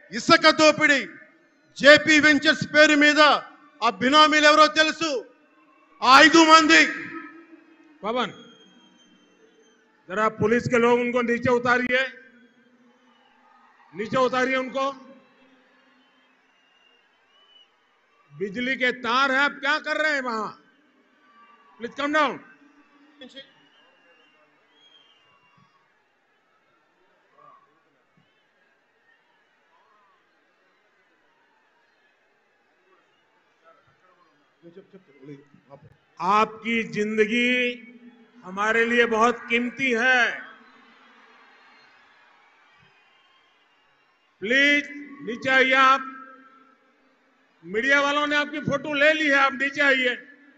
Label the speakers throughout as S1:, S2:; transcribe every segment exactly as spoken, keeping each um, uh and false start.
S1: ఇసుక దోపిడీ JP ventures పేరు మీద ఆ బినామీలు ఎవరో తెలుసు ఆ ఐదు మంది
S2: पवन जरा पुलिस के लोग उनको नीचे उतारिए नीचे उतारिए उनको बिजली के तार हैं आप क्या कर रहे हैं वहां प्लीज कम डाउन आपकी जिंदगी हमारे लिए बहुत कीमती है प्लीज नीचे आइए आप मीडिया वालों ने आपकी फोटो ले ली है आप नीचे आइए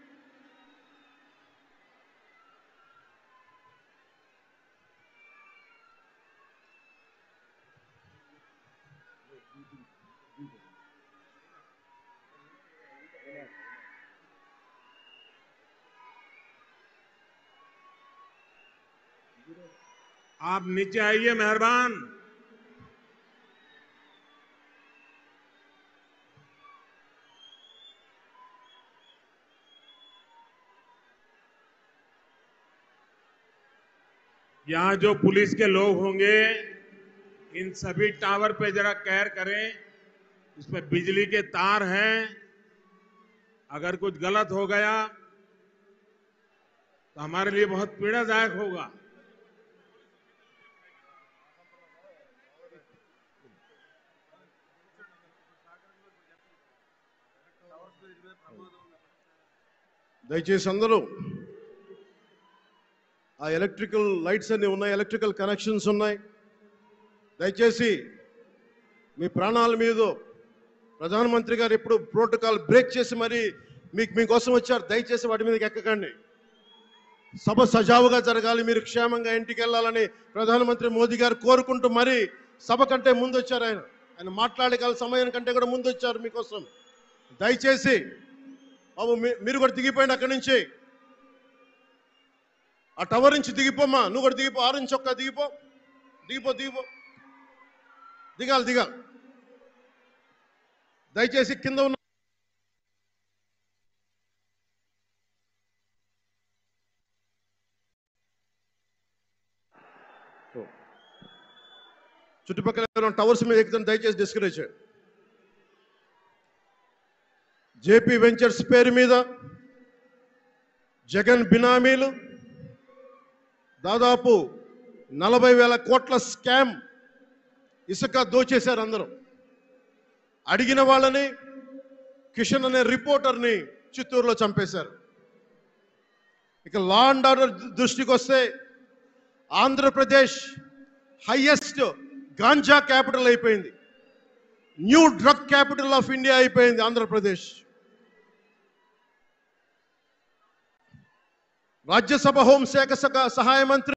S2: आप नीचे आइए मेहरबान यहां जो पुलिस के लोग होंगे इन सभी टावर पे जरा केयर करें इस पे बिजली के तार हैं अगर कुछ गलत हो गया तो हमारे लिए बहुत पीड़ादायक होगा
S1: దయచేసి అందరూ ఆ ఎలక్ట్రికల్ లైట్స్ అన్ని ఉన్నాయి ఎలక్ట్రికల్ కనెక్షన్స్ ఉన్నాయి దయచేసి మీ ప్రాణాల మీద ప్రధానమంత్రి గారు ఎప్పుడు ప్రోటోకాల్ బ్రేక్ చేసి మరి మీకు మీకోసం వచ్చారు దయచేసి వాటి మీదకి ఎక్కకండి సభ సజావుగా జరగాలి మీరు క్షేమంగా ఇంటికి వెళ్ళాలని ప్రధానమంత్రి మోదీ గారు కోరుకుంటూ మరి సభ కంటే ముందు వచ్చారు ఆయన ఆయన మాట్లాడగల సమయం కంటే కూడా ముందు వచ్చారు మీకోసం దయచేసి బాబు మీరు కూడా దిగిపోయింది అక్కడి నుంచి ఆ టవర్ నుంచి దిగిపోమ్మా నువ్వు కూడా దిగిపో ఆరు నుంచి ఒక్క దిగిపో దిగిపో దిగిపో దిగాలి దిగాలి దయచేసి కింద ఉన్న చుట్టుపక్కల టవర్స్ మీద ఎక్కుతాను దయచేసి డిస్కరేజ్ చేయండి జేపీ వెంచర్స్ పేరు మీద జగన్ బినామీలు దాదాపు నలభై వేల కోట్ల స్కామ్ ఇసుక దోచేశారు అందరూ అడిగిన వాళ్ళని కిషన్ అనే రిపోర్టర్ని చిత్తూరులో చంపేశారు ఇక లా అండ్ ఆర్డర్ దృష్టికి వస్తే ఆంధ్రప్రదేశ్ హైయెస్ట్ గాంజా క్యాపిటల్ అయిపోయింది new drug capital of India అయిపోయింది ఆంధ్రప్రదేశ్ రాజ్యసభ హోంశాఖ సహాయ మంత్రి